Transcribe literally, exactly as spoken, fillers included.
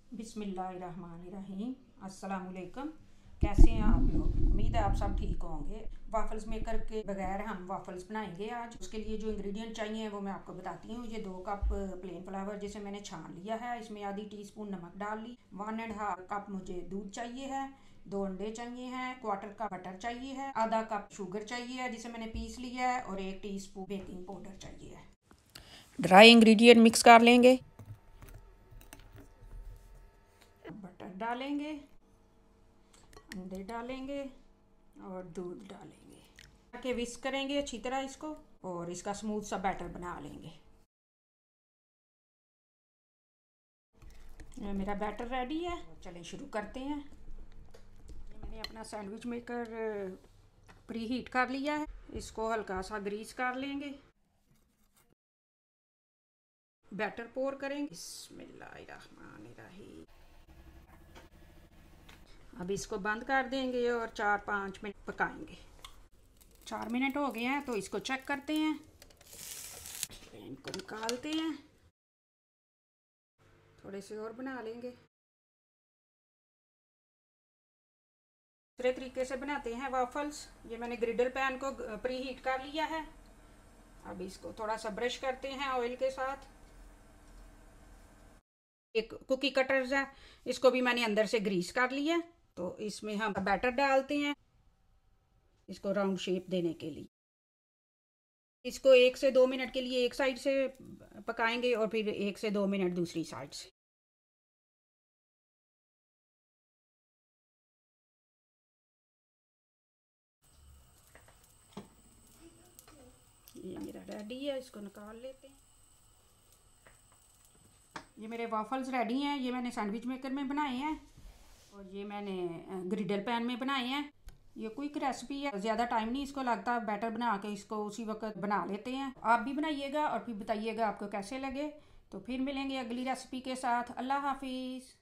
बिस्मिल्लाहिर्रहमानिर्रहीम। अस्सलाम वालेकुम। कैसे हैं आप लोग? उम्मीद है आप सब ठीक होंगे। वाफ़ल्स मेकर के बगैर हम वाफ़ल्स बनाएंगे आज। उसके लिए जो इंग्रेडिएंट चाहिए वो मैं आपको बताती हूँ। ये दो कप प्लेन फ्लावर जिसे मैंने छान लिया है, इसमें आधी टी स्पून नमक डाल ली। वन एंड हाफ कप मुझे दूध चाहिए है, दो अंडे चाहिए हैं, क्वार्टर कप बटर चाहिए है, आधा कप शुगर चाहिए है जिसे मैंने पीस लिया है, और एक टी स्पून बेकिंग पाउडर चाहिए है। ड्राई इंग्रेडिएंट मिक्स कर लेंगे। बटर डालेंगे, अंडे डालेंगे और दूध डालेंगे के विस्क करेंगे अच्छी तरह इसको, और इसका स्मूथ सा बैटर बना लेंगे। मेरा बैटर रेडी है, चलें शुरू करते हैं। मैंने अपना सैंडविच मेकर प्री हीट कर लिया है, इसको हल्का सा ग्रीस कर लेंगे। बैटर पोर करेंगे। बिस्मिल्लाहिर्रहमानिर्रहीम। अब इसको बंद कर देंगे और चार पाँच मिनट पकाएंगे। चार मिनट हो गए हैं तो इसको चेक करते हैं, इनको निकालते हैं, थोड़े से और बना लेंगे। दूसरे तरीके से बनाते हैं वाफल्स। ये मैंने ग्रिडल पैन को प्री हीट कर लिया है। अब इसको थोड़ा सा ब्रश करते हैं ऑयल के साथ। एक कुकी कटर्स है, इसको भी मैंने अंदर से ग्रीस कर लिया। तो इसमें हम बैटर डालते हैं, इसको राउंड शेप देने के लिए। इसको एक से दो मिनट के लिए एक साइड से पकाएंगे और फिर एक से दो मिनट दूसरी साइड से। ये मेरा रेडी है, इसको निकाल लेते हैं। ये मेरे वाफल्स रेडी हैं। ये मैंने सैंडविच मेकर में बनाए हैं और ये मैंने ग्रिडल पैन में बनाए हैं। ये क्विक रेसिपी है, ज़्यादा टाइम नहीं इसको लगता। बैटर बना के इसको उसी वक्त बना लेते हैं। आप भी बनाइएगा और फिर बताइएगा आपको कैसे लगे। तो फिर मिलेंगे अगली रेसिपी के साथ। अल्लाह हाफिज़।